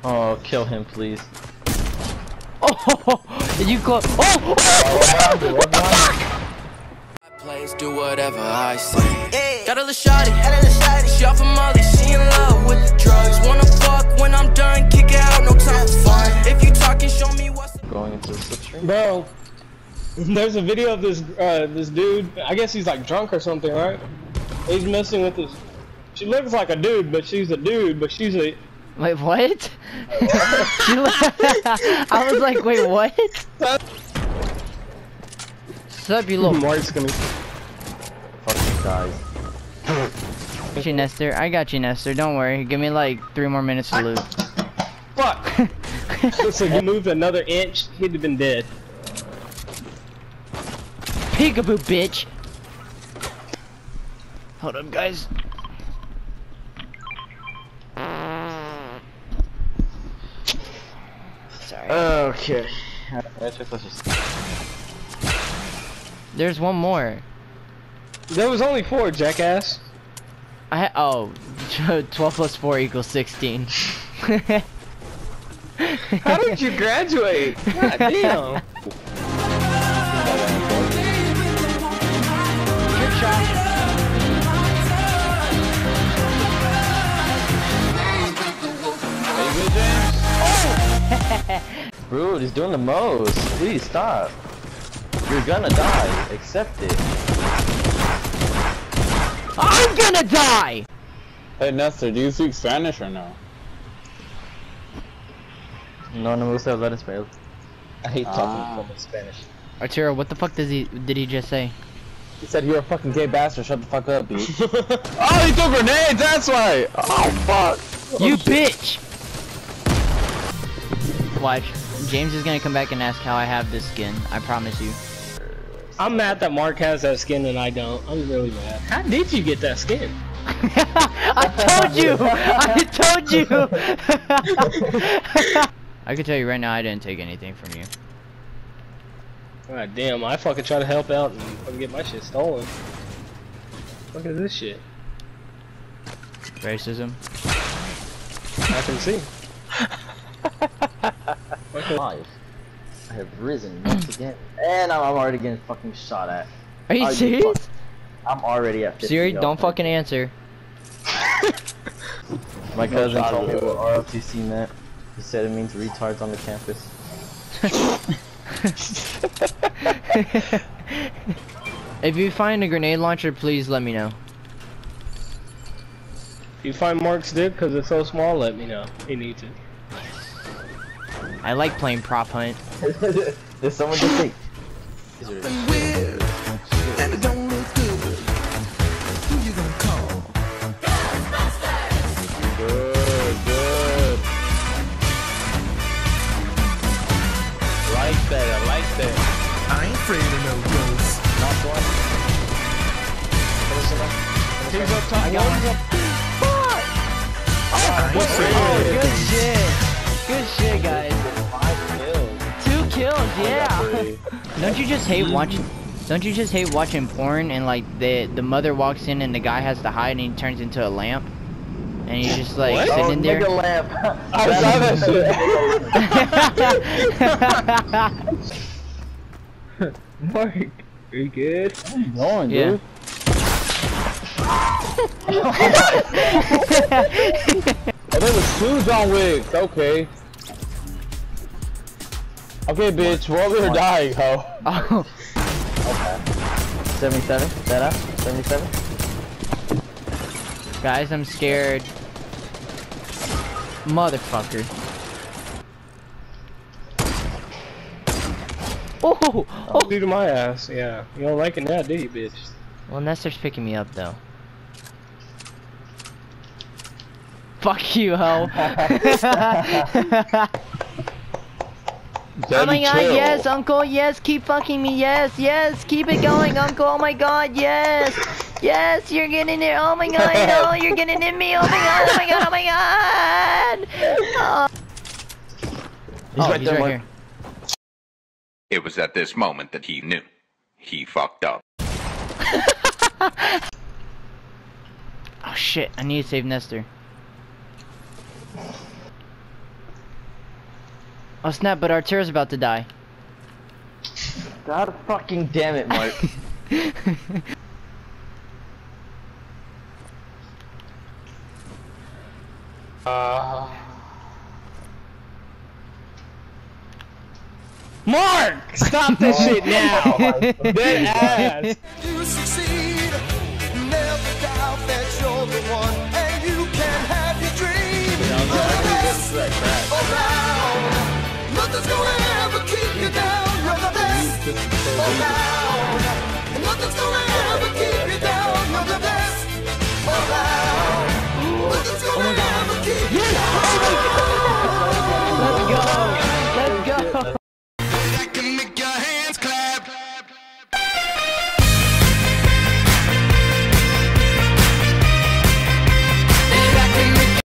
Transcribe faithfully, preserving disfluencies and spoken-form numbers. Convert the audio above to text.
Oh, kill him, please. Oh, did you close? Oh, Please do whatever I say. Hey. Got a little shawty, she off of Molly, she in love with the drugs. Wanna fuck when I'm done, kick it out, no time for fun. If you talking, show me what's Going into the slipstream. Bro, there's a video of this uh, this dude. I guess he's like drunk or something, right? He's messing with this. She looks like a dude, but she's a dude, but she's a. wait, what? I was like, wait, what? What's up, you little Mark's gonna. Fucking guys. Got you, Nestor. I got you, Nestor. Don't worry. Give me like three more minutes to loot. Fuck! So you moved another inch, he'd have been dead. Peekaboo, bitch. Hold up, guys. Sorry. Okay. Let's just, let's just... There's one more. There was only four, jackass. I ha oh, twelve plus four equals sixteen. How did you graduate? God damn. Trick shot. Bro, he's doing the most. Please stop. You're gonna die. Accept it. I'm gonna die! Hey Nestor, do you speak Spanish or no? No, no me gusta hablar español. I hate talking Ah. fucking Spanish. Arturo, what the fuck does he did he just say? He said you're a fucking gay bastard. Shut the fuck up, bitch. Oh, he threw grenades, that's why! Oh, fuck! You bitch! Watch. James is gonna come back and ask how I have this skin. I promise you. I'm mad that Mark has that skin and I don't. I'm really mad. How did you get that skin? I told you! I told you! I can tell you right now I didn't take anything from you. God damn, I fucking try to help out and fucking get my shit stolen. Look at this shit. Racism. I can see. Life. I have risen once again, and I'm, I'm already getting fucking shot at. Are you Are you serious? fuck- I'm already at fifty. Siri, yo. don't fucking answer. My No cousin shot told me at what R L T C meant. He said it means retards on the campus. If you find a grenade launcher, please let me know. If you find Mark's dick because it's so small, let me know. He needs it. I like playing prop hunt. Did someone just say? and it don't look good. Who you gonna call? Good, good. Like that, I like that. I ain't afraid of no ghosts. Last one. He's up top. I got one. I ain't afraid Oh, of no good shit. Good shit, guys. Five kills. Two kills, yeah. Pretty. Don't you just hate watching? Don't you just hate watching porn and like the the mother walks in and the guy has to hide and he turns into a lamp, and he's just like What? sitting Oh, in there. nigga lamp. I saw that shit. Mark, are you good? I'm going, Yeah. dude. Oh, there was two John Wicks, okay. Okay, bitch, we're over here dying, ho. Oh, seventy-seven. That up? seventy-seven. guys, I'm scared. Motherfucker. Oh, oh. Due to my ass, yeah. You don't like it now, do you, bitch? Well, Nestor's picking me up though. Fuck you, ho. Oh my god, yes, uncle, yes, keep fucking me, yes, yes, keep it going, uncle, oh my god, yes, yes, you're getting it, oh my god, no, you're getting in me, oh my god, oh my god, oh my god! Oh, He's oh right he's there, right Mark. here. It was at this moment that he knew. He fucked up. Oh shit, I need to save Nestor. Oh snap, but Artura's about to die. God fucking damn it, Mark. uh... Mark! Stop this shit now! Dead ass! You succeed, never doubt that you're the one, and you can have your dream. Around, nothing's gonna ever keep you down. You're the best around, and nothing's gonna